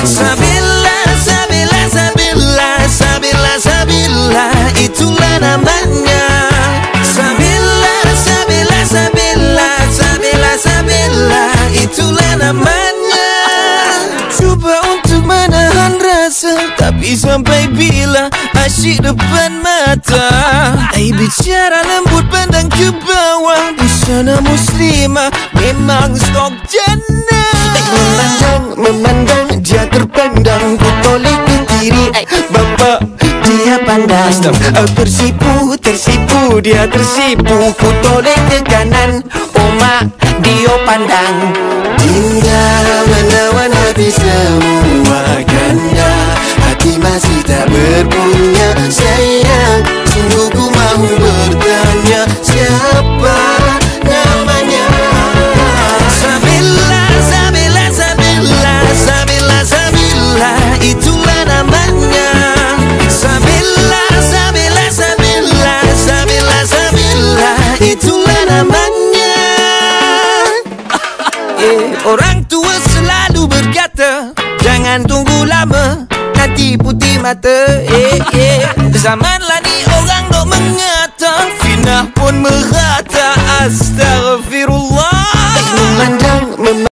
Sabila, Sabila, Sabila, Sabila, Sabila, itulah namanya. Sabila, Sabila, Sabila, Sabila, Sabila, itulah namanya. Cuba untuk menahan rasa, tapi sampai bila asyik depan mata. Bicara lembut pandang ke bawah, busana muslimah memang stok jannah. Memandang dia terpandang, ku toleh ke kiri, bapak dia pandang. Tersipu dia tersipu, ku toleh ke kanan, oma dia pandang. Tinggal menawan hati semua ganda, hati masih tak berpunya sayang. Sungguh ku mahu bertanya, siapa namanya? Sabila, Sabila, Sabila, Sabila, Sabila, itulah namanya. Sabila, Sabila, Sabila, Sabila, Sabila, itulah namanya. Orang tua selalu berkata, jangan tunggu lama, nanti putih mata. Zamanlah ni orang dok mengata, fitnah pun merata. Astaghfirullah.